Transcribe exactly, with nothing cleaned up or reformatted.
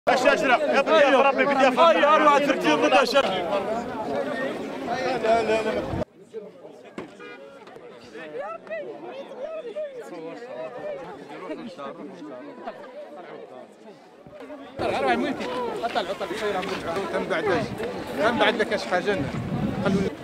الشجره يا بدي ربي بدي افهم اربعه ترتيب بدها شجره. لا لا لا طلع طلع طلع طلع تم بعد تم بعد لك ايش حاجه